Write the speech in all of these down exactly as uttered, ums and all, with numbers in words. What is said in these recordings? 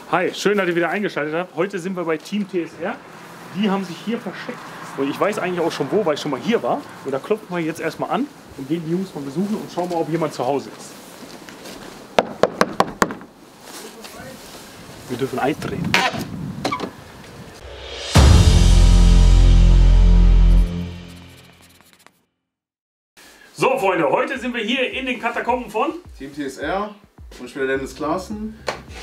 Hi, schön, dass ihr wieder eingeschaltet habt. Heute sind wir bei Team T S R. Die haben sich hier versteckt. Und ich weiß eigentlich auch schon wo, weil ich schon mal hier war. Und da klopfen wir jetzt erstmal an und gehen die Jungs mal besuchen und schauen mal, ob jemand zu Hause ist. Wir dürfen eintreten. So Freunde, heute sind wir hier in den Katakomben von Team T S R und ich bin der Dennis Klaassen.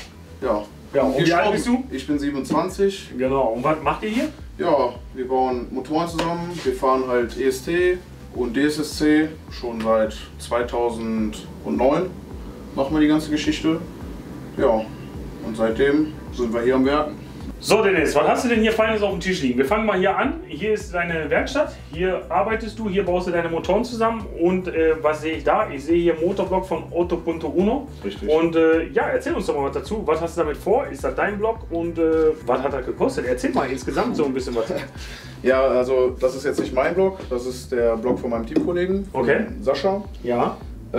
Ja, ja, und wie alt bist du? Ich bin siebenundzwanzig. Genau, und was macht ihr hier? Ja, wir bauen Motoren zusammen, wir fahren halt E S T und D S S C schon seit zweitausendneun. Machen wir die ganze Geschichte. Ja, und seitdem sind wir hier am Werken. So Dennis, was hast du denn hier Feines auf dem Tisch liegen? Wir fangen mal hier an. Hier ist deine Werkstatt, hier arbeitest du, hier baust du deine Motoren zusammen. Und äh, was sehe ich da? Ich sehe hier Motorblock von Otto Punto Uno. Richtig. Und äh, ja, erzähl uns doch mal was dazu. Was hast du damit vor? Ist das dein Block und äh, was hat das gekostet? Erzähl mal insgesamt so ein bisschen was. Ja, also das ist jetzt nicht mein Block, das ist der Block von meinem Teamkollegen, von okay. Sascha. Ja.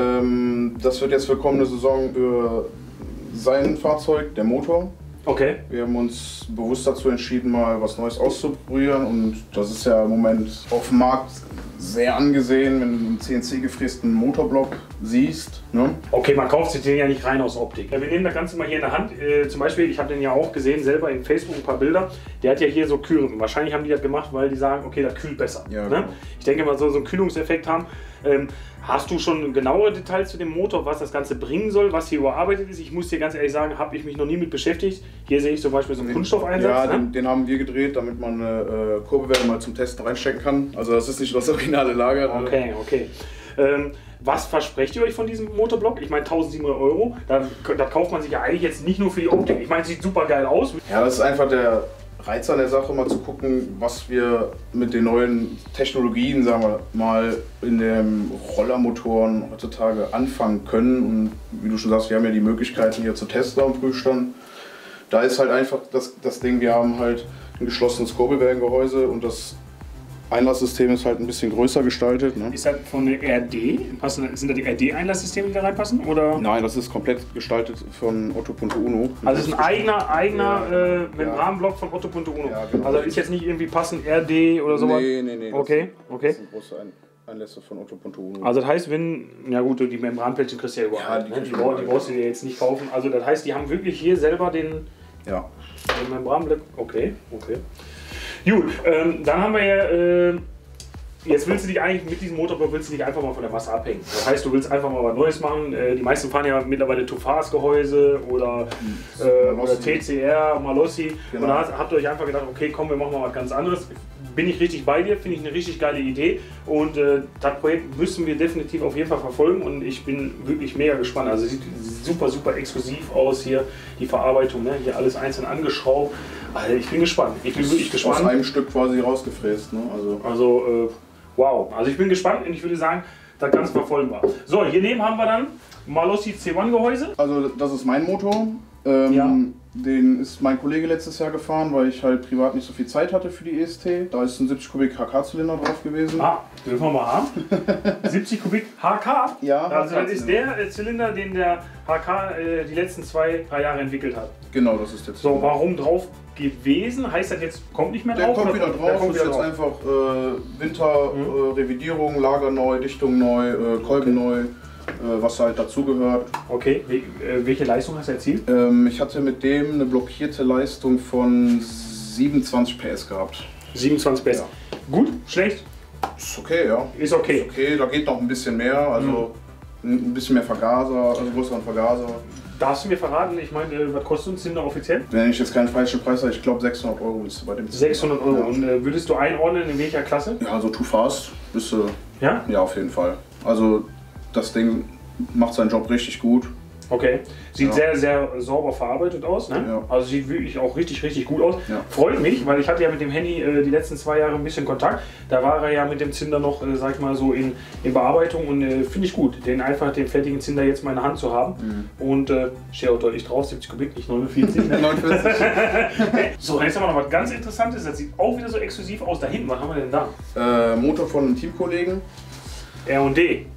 Ähm, das wird jetzt für kommende Saison für sein Fahrzeug, der Motor. Okay. Wir haben uns bewusst dazu entschieden, mal was Neues auszuprobieren und das ist ja im Moment auf dem Markt sehr angesehen, wenn du einen C N C gefrästen Motorblock siehst. Ne? Okay, man kauft sich den ja nicht rein aus Optik. Wir nehmen das Ganze mal hier in der Hand. Äh, zum Beispiel, ich habe den ja auch gesehen, selber in Facebook ein paar Bilder. Der hat ja hier so Kühlung. Wahrscheinlich haben die das gemacht, weil die sagen, okay, das kühlt besser. Ja, ne? genau. Ich denke mal, soll so einen Kühlungseffekt haben. Ähm, hast du schon genauere Details zu dem Motor, was das Ganze bringen soll, was hier überarbeitet ist? Ich muss dir ganz ehrlich sagen, habe ich mich noch nie mit beschäftigt. Hier sehe ich zum Beispiel so einen Kunststoffeinsatz. Ja, ne? den, den haben wir gedreht, damit man eine äh, Kurbelwelle mal zum Testen reinstecken kann. Also das ist nicht das originale Lager. Okay, okay. Ähm, was versprecht ihr euch von diesem Motorblock? Ich meine eintausendsiebenhundert Euro, da, da kauft man sich ja eigentlich jetzt nicht nur für die Optik. Ich meine, es sieht super geil aus. Ja, das ist einfach der Reiz an der Sache, mal zu gucken, was wir mit den neuen Technologien, sagen wir mal, in den Rollermotoren heutzutage anfangen können. Und wie du schon sagst, wir haben ja die Möglichkeiten hier zu testen am Prüfstand. Da ist halt einfach das, das Ding, wir haben halt ein geschlossenes Kurbelwellengehäuse und das Einlasssystem ist halt ein bisschen größer gestaltet. Ne? Ist das von der R D? Passen, sind da die R D-Einlasssysteme, die da reinpassen? Oder? Nein, das ist komplett gestaltet von Otto Punto Uno. Also es ist ein eigener, eigener ja, äh, Membranblock von Otto Punto Uno. Ja, genau. Also ist jetzt nicht irgendwie passend R D oder sowas? Nee, nee, nee. Okay, okay. Das sind große Ein Einlässe von Otto Punto Uno. Also das heißt, wenn, ja gut, die Membranplättchen kriegst du ja überall. Ja, die, ne? die, brauch, die brauchst du dir jetzt nicht kaufen. Also das heißt, die haben wirklich hier selber den, ja. den Membranblock. Okay, okay. Gut, ähm, dann haben wir ja... Äh, Jetzt willst du dich eigentlich mit diesem Motorblock willst du dich einfach mal von der Masse abhängen. Das heißt, du willst einfach mal was Neues machen. Die meisten fahren ja mittlerweile Tufas-Gehäuse oder, äh, oder T C R, Malossi. Genau. Und da habt ihr euch einfach gedacht, okay, komm, wir machen mal was ganz anderes. Bin ich richtig bei dir, finde ich eine richtig geile Idee. Und äh, das Projekt müssen wir definitiv auf jeden Fall verfolgen. Und ich bin wirklich mega gespannt. Also sieht super, super exklusiv aus hier, die Verarbeitung, ne? Hier alles einzeln angeschraubt. Also ich bin gespannt. Ich bin wirklich gespannt. Aus einem Stück quasi rausgefräst. Ne? Also, also äh, wow, also ich bin gespannt und ich würde sagen, das Ganze verfolgen wir. So, hier neben haben wir dann Malossi C eins Gehäuse. Also das ist mein Motor. Ähm, ja. Den ist mein Kollege letztes Jahr gefahren, weil ich halt privat nicht so viel Zeit hatte für die E S T. Da ist ein siebzig Kubik H K-Zylinder drauf gewesen. Ah, dürfen wir mal haben? siebzig Kubik H K? Ja. Also das ist der äh, Zylinder, den der H K äh, die letzten zwei, drei Jahre entwickelt hat. Genau, das ist der Zylinder. So, warum drauf gewesen? Heißt das jetzt, kommt nicht mehr der drauf? Kommt wieder drauf. Der kommt wieder ist drauf. Jetzt einfach äh, Winterrevidierung, mhm. äh, Lager neu, Dichtung neu, äh, Kolben okay. neu. Was halt dazugehört. Okay, welche Leistung hast du erzielt? Ähm, ich hatte mit dem eine blockierte Leistung von siebenundzwanzig P S gehabt. siebenundzwanzig P S. Ja. Gut, schlecht? Ist okay, ja. Ist okay. Ist okay, da geht noch ein bisschen mehr, also mhm. ein bisschen mehr Vergaser, also größeren Vergaser. Darfst du mir verraten, ich meine, was kostet uns denn da offiziell? Wenn ich jetzt keinen falschen Preis habe, ich glaube sechshundert Euro bist du bei dem. sechshundert Euro. Ja. Und äh, würdest du einordnen, in welcher Klasse? Ja, also Too Fast bist du. Ja? Ja, auf jeden Fall. Also das Ding macht seinen Job richtig gut. Okay. Sieht ja. sehr, sehr sauber verarbeitet aus. Ne? Ja. Also sieht wirklich auch richtig, richtig gut aus. Ja. Freut mich, weil ich hatte ja mit dem Handy äh, die letzten zwei Jahre ein bisschen Kontakt. Da war er ja mit dem Zinder noch, äh, sag ich mal, so in, in Bearbeitung und äh, finde ich gut, den einfach den fertigen Zinder jetzt mal in der Hand zu haben. Mhm. Und äh, steht auch deutlich drauf, siebzig Kubik, nicht neunundvierzig. neunundvierzig. So, jetzt haben wir noch was ganz Interessantes. Das sieht auch wieder so exklusiv aus. Da hinten, was haben wir denn da? Äh, Motor von einem Teamkollegen. R und D.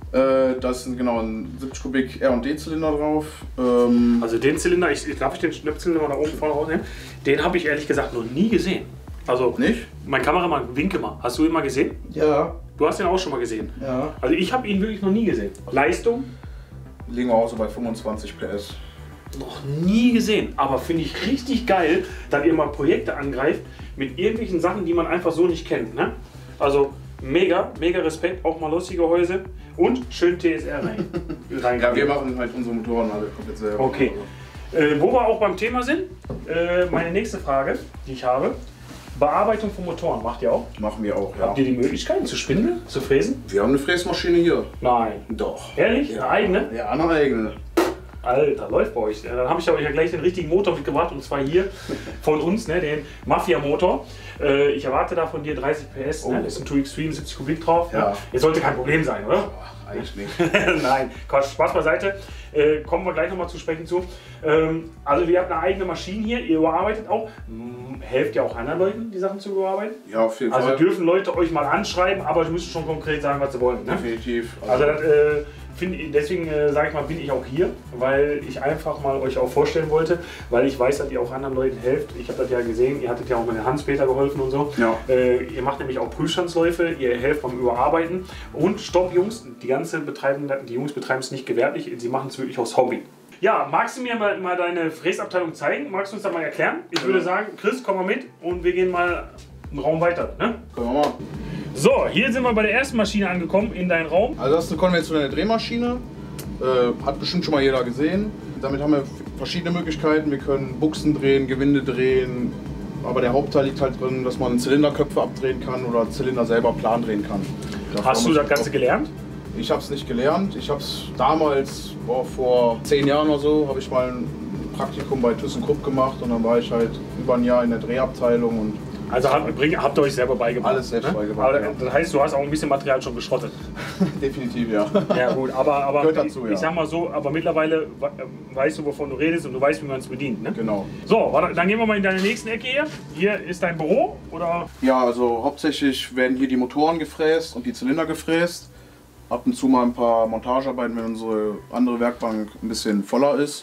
Äh, da ist ein, genau ein siebzig Kubik R und D-Zylinder drauf. Ähm, Also den Zylinder, ich, darf ich den Schnipszylinder mal da oben vorne rausnehmen? Den habe ich ehrlich gesagt noch nie gesehen. Also nicht? Mein Kameramann, winke mal. Hast du ihn mal gesehen? Ja. Du hast ihn auch schon mal gesehen? Ja. Also ich habe ihn wirklich noch nie gesehen. Leistung? Liegen wir auch so bei fünfundzwanzig P S. Noch nie gesehen. Aber finde ich richtig geil, dass ihr mal Projekte angreift mit irgendwelchen Sachen, die man einfach so nicht kennt. Ne? Also mega, mega Respekt. Auch mal lustige Gehäuse und schön T S R rein. rein Ja, wir machen halt unsere Motoren alle komplett selber. Okay. Äh, wo wir auch beim Thema sind, äh, meine nächste Frage, die ich habe. Bearbeitung von Motoren macht ihr auch? Machen wir auch, ja. Habt ihr die Möglichkeiten zu spindeln, zu fräsen? Wir haben eine Fräsmaschine hier. Nein. Doch. Ehrlich? Ja. Eine eigene? Ja, eine eigene. Alter, läuft bei euch. Ja, dann habe ich aber ja gleich den richtigen Motor mitgebracht und zwar hier von uns, ne, den Mafia-Motor. Äh, ich erwarte da von dir dreißig P S, Oh. ne? Ist ein zwei Extreme, siebzig Kubik drauf. Ja. Ne? Jetzt sollte kein Problem sein, oder? Ach, eigentlich nicht. Nein, Quatsch, Spaß beiseite. Äh, kommen wir gleich nochmal zu sprechen zu. Ähm, also ihr habt eine eigene Maschine hier, ihr überarbeitet auch. Hm, helft ihr auch anderen Leuten, die Sachen zu überarbeiten? Ja, auf jeden Also Fall. dürfen Leute euch mal anschreiben, aber sie müssen schon konkret sagen, was sie wollen. Ne? Definitiv. Also das, äh, find, deswegen äh, sage ich mal, bin ich auch hier, weil ich einfach mal euch auch vorstellen wollte, weil ich weiß, dass ihr auch anderen Leuten helft. Ich habe das ja gesehen, ihr hattet ja auch mit Hans-Peter geholfen und so. Ja. Äh, ihr macht nämlich auch Prüfstandsläufe, ihr helft beim Überarbeiten. Und stopp Jungs, die ganze betreiben, die Jungs betreiben es nicht gewerblich, sie machen es wirklich aus Hobby. Ja, magst du mir mal, mal deine Fräsabteilung zeigen? Magst du uns das mal erklären? Ich würde sagen, Chris, komm mal mit und wir gehen mal einen Raum weiter. Ne? Können wir mal. So, hier sind wir bei der ersten Maschine angekommen, in deinen Raum. Also das ist eine konventionelle Drehmaschine. Äh, hat bestimmt schon mal jeder gesehen. Damit haben wir verschiedene Möglichkeiten. Wir können Buchsen drehen, Gewinde drehen. Aber der Hauptteil liegt halt drin, dass man Zylinderköpfe abdrehen kann oder Zylinder selber plan drehen kann. Dafür Hast du das Ganze gelernt? Ich habe es nicht gelernt. Ich habe es damals, boah, vor zehn Jahren oder so, habe ich mal ein Praktikum bei ThyssenKrupp gemacht und dann war ich halt über ein Jahr in der Drehabteilung und Also habt, bring, habt ihr euch selber beigebracht? Alles selbst ne? beigebracht, Aber ja. das heißt, du hast auch ein bisschen Material schon geschrottet. definitiv ja. Ja gut, aber, aber Gehört dazu, ich, ja. ich sag mal so, aber mittlerweile we- weißt du, wovon du redest und du weißt, wie man es bedient. Ne? Genau. So, warte, dann gehen wir mal in deine nächsten Ecke hier. Hier ist dein Büro, oder? Ja, also hauptsächlich werden hier die Motoren gefräst und die Zylinder gefräst. Ab und zu mal ein paar Montagearbeiten, wenn unsere andere Werkbank ein bisschen voller ist.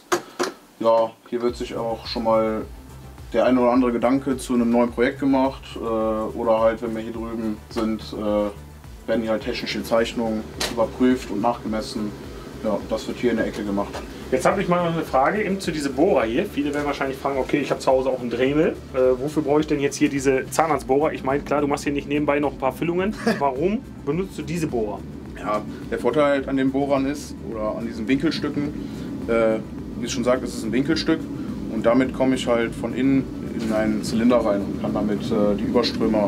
Ja, hier wird sich auch schon mal der ein oder andere Gedanke zu einem neuen Projekt gemacht. Äh, oder halt, wenn wir hier drüben sind, äh, werden hier halt technische Zeichnungen überprüft und nachgemessen. Ja, das wird hier in der Ecke gemacht. Jetzt habe ich mal noch eine Frage eben zu diese Bohrer hier. Viele werden wahrscheinlich fragen, okay, ich habe zu Hause auch einen Dremel. Äh, wofür brauche ich denn jetzt hier diese Zahnarztbohrer? Ich meine, klar, du machst hier nicht nebenbei noch ein paar Füllungen. Warum benutzt du diese Bohrer? Ja, der Vorteil halt an den Bohrern ist, oder an diesen Winkelstücken, äh, wie ich schon sagte, es ist ein Winkelstück und damit komme ich halt von innen in einen Zylinder rein und kann damit äh, die Überströmer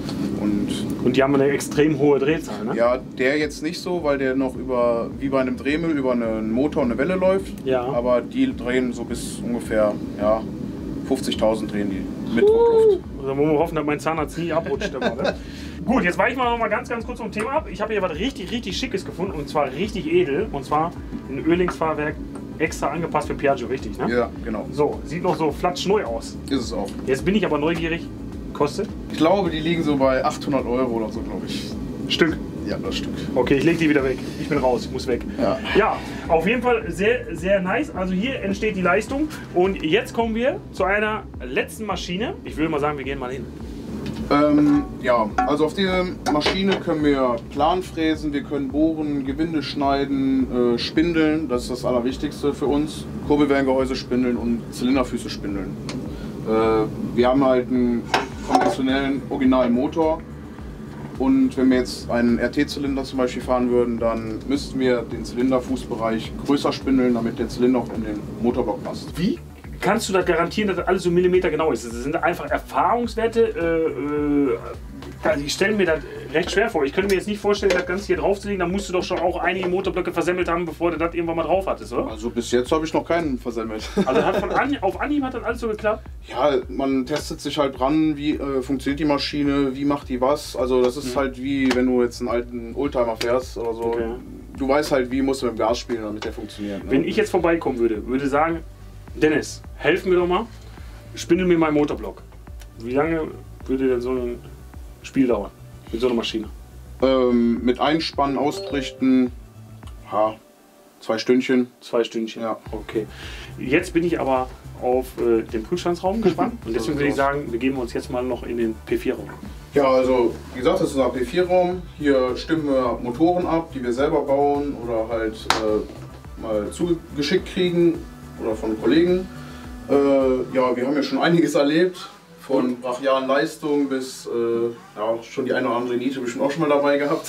und Und die haben eine extrem hohe Drehzahl, ne? ja, der jetzt nicht so, weil der noch über, wie bei einem Drehmüll, über einen Motor und eine Welle läuft, Ja. aber die drehen so bis ungefähr ja, fünfzigtausend drehen die mit Druckluft. Also wollen wir hoffen, dass mein Zahnarzt nie abrutscht. Immer, ne? Gut, jetzt weichen wir noch mal ganz, ganz kurz vom Thema ab. Ich habe hier was richtig, richtig Schickes gefunden und zwar richtig edel. Und zwar ein Ölingsfahrwerk extra angepasst für Piaggio, richtig, ne? Ja, genau. So, sieht noch so flatsch neu aus. Ist es auch. Jetzt bin ich aber neugierig. Kostet? Ich glaube, die liegen so bei achthundert Euro oder so, glaube ich. Stück. Ja, das Stück. Okay, ich lege die wieder weg. Ich bin raus, ich muss weg. Ja. Ja, auf jeden Fall sehr, sehr nice. Also hier entsteht die Leistung. Und jetzt kommen wir zu einer letzten Maschine. Ich würde mal sagen, wir gehen mal hin. Ähm, ja, also auf dieser Maschine können wir Plan fräsen, wir können bohren, Gewinde schneiden, äh, spindeln, das ist das Allerwichtigste für uns. Kurbelwellengehäuse spindeln und Zylinderfüße spindeln. Äh, wir haben halt einen konventionellen originalen Motor und wenn wir jetzt einen R T-Zylinder zum Beispiel fahren würden, dann müssten wir den Zylinderfußbereich größer spindeln, damit der Zylinder auch in den Motorblock passt. Wie kannst du das garantieren, dass das alles so Millimeter genau ist? Das sind einfach Erfahrungswerte. Äh, äh, also ich stelle mir das recht schwer vor. Ich könnte mir jetzt nicht vorstellen, das Ganze hier draufzulegen. Da musst du doch schon auch einige Motorblöcke versemmelt haben, bevor du das irgendwann mal drauf hattest, oder? Also bis jetzt habe ich noch keinen versemmelt. Also hat von an, auf Anhieb hat das alles so geklappt? Ja, man testet sich halt dran, wie äh, funktioniert die Maschine, wie macht die was. Also das ist Mhm. halt wie wenn du jetzt einen alten Oldtimer fährst oder so. Okay. Du weißt halt, wie musst du mit dem Gas spielen, damit der funktioniert. Ne? Wenn ich jetzt vorbeikommen würde, würde sagen, Dennis, helf mir doch mal, spindel mir meinen Motorblock. Wie lange würde denn so ein Spiel dauern mit so einer Maschine? ähm, mit Einspannen, Ausrichten, Ha, zwei Stündchen. Zwei Stündchen. Ja. Okay. Jetzt bin ich aber auf äh, den Prüfstandsraum gespannt und deswegen würde ich sagen, wir geben uns jetzt mal noch in den P vier Raum. Ja, also wie gesagt, das ist unser P vier Raum. Hier stimmen wir Motoren ab, die wir selber bauen oder halt äh, mal zugeschickt kriegen oder von Kollegen. Äh, ja, wir haben ja schon einiges erlebt. Von brachialen Leistungen bis äh, ja, schon die eine oder andere Niete bestimmt auch schon mal dabei gehabt.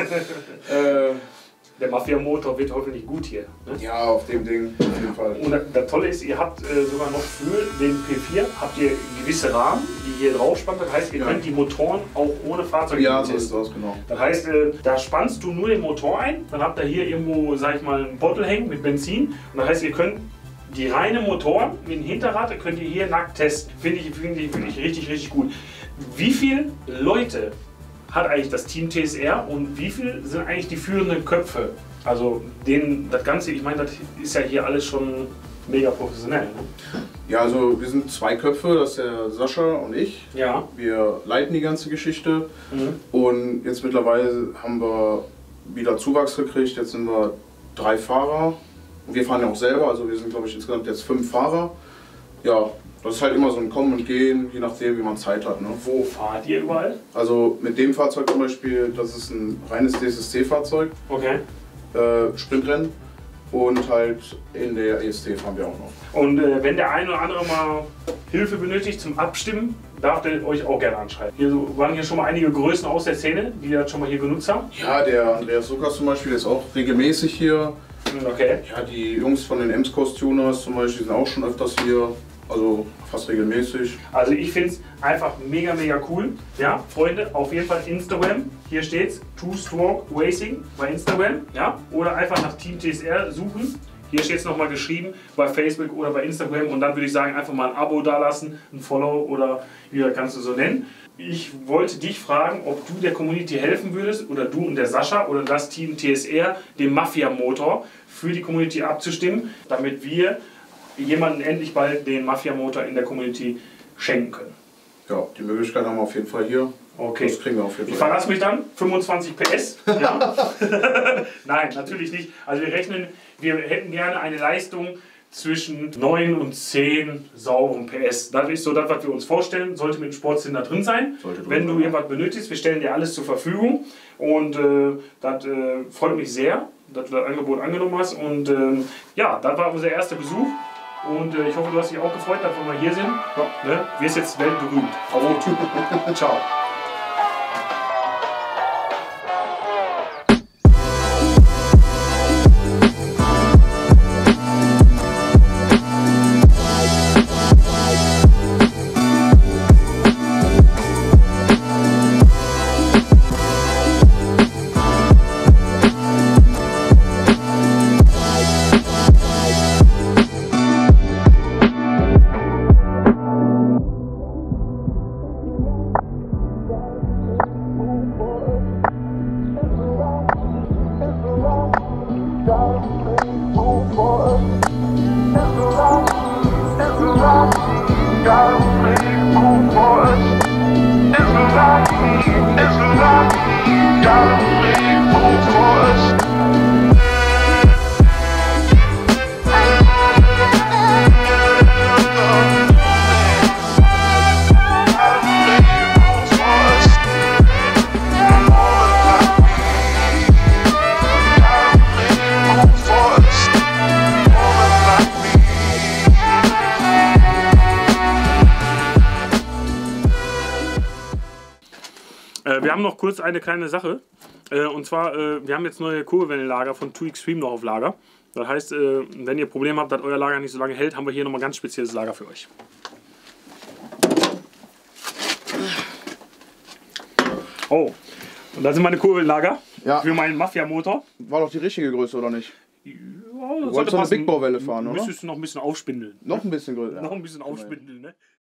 äh, Der Mafia-Motor wird hoffentlich gut hier. Ne? Ja, auf dem Ding, auf jeden Fall. Und das Tolle ist, ihr habt äh, sogar noch für den P vier habt ihr gewisse Rahmen, die hier drauf spannen. Das heißt, ihr ja. könnt die Motoren auch ohne Fahrzeug Ja, so testen. ist das, genau. Das heißt, äh, da spannst du nur den Motor ein, dann habt ihr hier irgendwo, sag ich mal, einen Bottle hängen mit Benzin. Und das heißt, ihr könnt die reine Motoren mit dem Hinterrad könnt ihr hier nackt testen. Finde ich, finde ich, finde ich richtig, richtig gut. Wie viele Leute hat eigentlich das Team T S R und wie viel sind eigentlich die führenden Köpfe? Also denen, das Ganze, ich meine, das ist ja hier alles schon mega professionell. Ne? Ja, also wir sind zwei Köpfe, das ist der Sascha und ich. Ja. Wir leiten die ganze Geschichte Mhm. und jetzt mittlerweile haben wir wieder Zuwachs gekriegt. Jetzt sind wir drei Fahrer. Und wir fahren ja auch selber, also wir sind glaube ich insgesamt jetzt fünf Fahrer. Ja, das ist halt immer so ein Kommen und Gehen, je nachdem wie man Zeit hat. Ne? Wo fahrt ihr überall? Also mit dem Fahrzeug zum Beispiel, das ist ein reines D S S C-Fahrzeug, Okay. äh, Sprintrennen. Und halt in der E S T fahren wir auch noch. Und äh, wenn der eine oder andere mal Hilfe benötigt zum Abstimmen, darf der euch auch gerne anschreiben. Hier so, waren hier schon mal einige Größen aus der Szene, die das schon mal hier genutzt haben. Ja, der Andreas Lukas zum Beispiel ist auch regelmäßig hier. Okay. Ja, die Jungs von den Emscos-Tuners zum Beispiel sind auch schon öfters hier. Also fast regelmäßig. Also ich finde es einfach mega, mega cool. Ja, Freunde, auf jeden Fall Instagram. Hier steht's, Two Stroke Racing bei Instagram. Ja, oder einfach nach Team T S R suchen. Hier steht es nochmal geschrieben bei Facebook oder bei Instagram. Und dann würde ich sagen, einfach mal ein Abo dalassen, ein Follow oder wie das kannst du so nennen. Ich wollte dich fragen, ob du der Community helfen würdest oder du und der Sascha oder das Team T S R, dem Mafia-Motor für die Community abzustimmen, damit wir jemanden endlich bald den Mafia-Motor in der Community schenken können. Ja, die Möglichkeit haben wir auf jeden Fall hier. Okay. Das kriegen wir auf jeden Fall. Ich verlasse mich dann, fünfundzwanzig P S. Ja. Nein, natürlich nicht. Also wir rechnen, wir hätten gerne eine Leistung zwischen neun und zehn sauren P S. Das ist so das, was wir uns vorstellen. Sollte mit dem Sportsender drin sein. Sollte drin Wenn du sein. irgendwas benötigst, wir stellen dir alles zur Verfügung. Und äh, das äh, freut mich sehr, dass du das Angebot angenommen hast. Und ähm, ja, das war unser erster Besuch. Und äh, ich hoffe, du hast dich auch gefreut, dass wir mal hier sind. Ja. Ne? Wir sind jetzt weltberühmt. Auf YouTube. Ciao. Wir haben noch kurz eine kleine Sache. Und zwar, wir haben jetzt neue Kurbelwellenlager von Two Extreme noch auf Lager. Das heißt, wenn ihr Probleme habt, dass euer Lager nicht so lange hält, haben wir hier nochmal ein ganz spezielles Lager für euch. Oh, und da sind meine Kurbelwellenlager Ja. für meinen Mafia-Motor. War doch die richtige Größe, oder nicht? Ja, Du wolltest doch eine Big Bau-Welle fahren, oder? Müsstest du noch ein bisschen aufspindeln. Noch ein bisschen größer. Noch ein bisschen aufspindeln, ne?